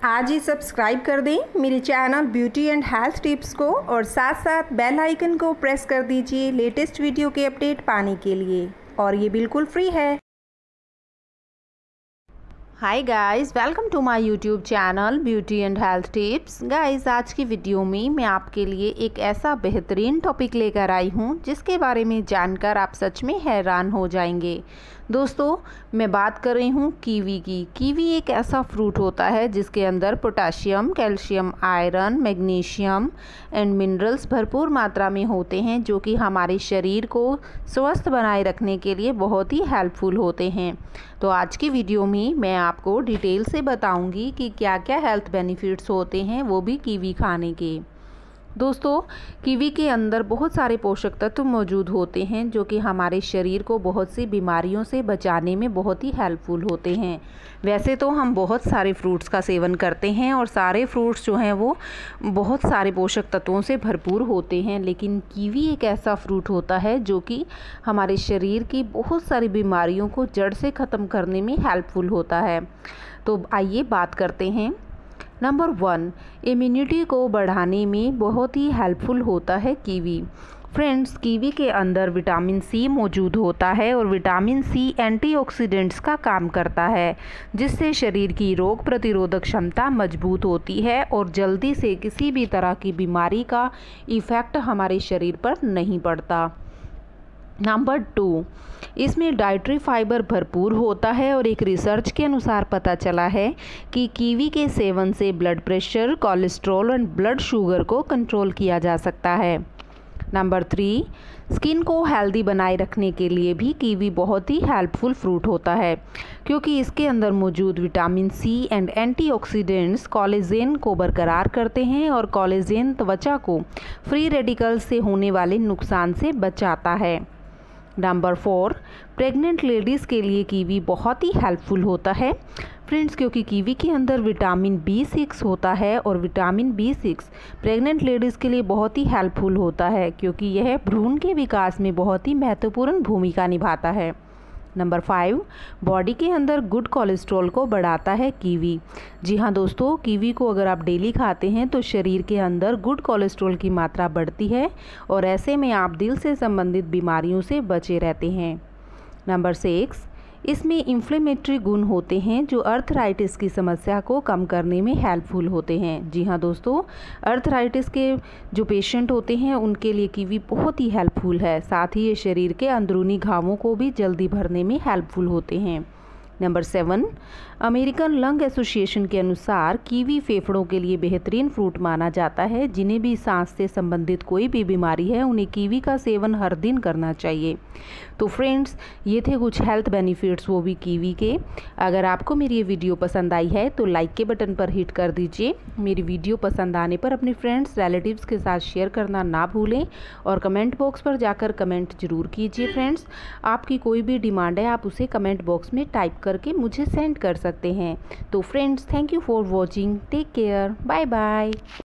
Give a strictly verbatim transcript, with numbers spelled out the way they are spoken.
आज ही सब्सक्राइब कर दें मेरे channel beauty and health tips को और साथ साथ बेल आइकन को प्रेस कर दीजिए लेटेस्ट वीडियो के अपडेट पाने के लिए, और ये बिल्कुल फ्री है। Hi guys, welcome to my YouTube channel beauty and health tips. Guys, आज की वीडियो में मैं आपके लिए एक ऐसा बेहतरीन टॉपिक लेकर आई हूँ जिसके बारे में जानकर आप सच में हैरान हो जाएंगे। दोस्तों, मैं बात कर रही हूँ कीवी की। कीवी एक ऐसा फ्रूट होता है जिसके अंदर potassium, calcium, iron, magnesium and minerals भरपूर मात्रा में होते हैं, जो कि हमारे शरीर को स्वस्थ बनाए रखने के लिए बहुत ही हेल्पफुल होते हैं। तो आज की वीडियो में मैं आपको डिटेल से बताऊंगी कि क्या क्या हेल्थ बेनिफिट्स होते हैं, वो भी कीवी खाने के। दोस्तों, कीवी के अंदर बहुत सारे पोषक तत्व मौजूद होते हैं जो कि हमारे शरीर को बहुत सी बीमारियों से बचाने में बहुत ही हेल्पफुल होते हैं। वैसे तो हम बहुत सारे फ्रूट्स का सेवन करते हैं और सारे फ्रूट्स जो हैं वो बहुत सारे पोषक तत्वों से भरपूर होते हैं, लेकिन कीवी एक ऐसा फ्रूट होता है जो कि हमारे शरीर की बहुत सारी बीमारियों को जड़ से ख़त्म करने में हेल्पफुल होता है। तो आइए बात करते हैं। नंबर वन, इम्यूनिटी को बढ़ाने में बहुत ही हेल्पफुल होता है कीवी। फ्रेंड्स, कीवी के अंदर विटामिन सी मौजूद होता है और विटामिन सी एंटीऑक्सीडेंट्स का काम करता है, जिससे शरीर की रोग प्रतिरोधक क्षमता मजबूत होती है और जल्दी से किसी भी तरह की बीमारी का इफ़ेक्ट हमारे शरीर पर नहीं पड़ता। नंबर टू, इसमें डाइटरी फाइबर भरपूर होता है और एक रिसर्च के अनुसार पता चला है कि कीवी के सेवन से ब्लड प्रेशर, कोलेस्ट्रॉल और ब्लड शुगर को कंट्रोल किया जा सकता है। नंबर थ्री, स्किन को हेल्दी बनाए रखने के लिए भी कीवी बहुत ही हेल्पफुल फ्रूट होता है, क्योंकि इसके अंदर मौजूद vitamin C and antioxidants collagen को बरकरार करते हैं और कोलेजन त्वचा को फ्री रेडिकल्स से होने वाले नुकसान से बचाता है। नंबर फोर, प्रेग्नेंट लेडीज़ के लिए कीवी बहुत ही हेल्पफुल होता है फ्रेंड्स, क्योंकि कीवी के अंदर विटामिन बी सिक्स होता है और vitamin B six pregnant ladies के लिए बहुत ही हेल्पफुल होता है, क्योंकि यह भ्रूण के विकास में बहुत ही महत्वपूर्ण भूमिका निभाता है। नंबर फाइव, बॉडी के अंदर गुड कोलेस्ट्रॉल को बढ़ाता है कीवी। जी हाँ दोस्तों, कीवी को अगर आप डेली खाते हैं तो शरीर के अंदर गुड कोलेस्ट्रॉल की मात्रा बढ़ती है और ऐसे में आप दिल से संबंधित बीमारियों से बचे रहते हैं। नंबर सिक्स, इसमें इन्फ्लेमेटरी गुण होते हैं जो अर्थराइटिस की समस्या को कम करने में हेल्पफुल होते हैं। जी हाँ दोस्तों, अर्थराइटिस के जो पेशेंट होते हैं उनके लिए कीवी बहुत ही हेल्पफुल है। साथ ही ये शरीर के अंदरूनी घावों को भी जल्दी भरने में हेल्पफुल होते हैं। Number seven, American lung association के अनुसार कीवी फेफड़ों के लिए बेहतरीन फ्रूट माना जाता है। जिन्हें भी सांस से संबंधित कोई भी बीमारी है उन्हें कीवी का सेवन हर दिन करना चाहिए। तो फ्रेंड्स, ये थे कुछ हेल्थ बेनिफिट्स, वो भी कीवी के। अगर आपको मेरी ये वीडियो पसंद आई है तो लाइक के बटन पर हिट कर दीजिए। मेरी वीडियो पसंद आने पर अपने फ्रेंड्स, रिलेटिव्स के साथ शेयर करना ना भूलें और कमेंट बॉक्स पर जाकर कमेंट जरूर कीजिए। फ्रेंड्स, आपकी कोई भी डिमांड है आप उसे कमेंट बॉक्स में टाइप करके मुझे सेंड कर सकते हैं। तो friends, thank you for watching, take care, bye bye.